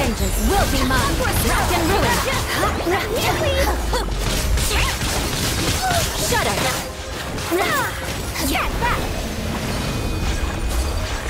Vengeance will be mine! Rock and ruin! Shudder!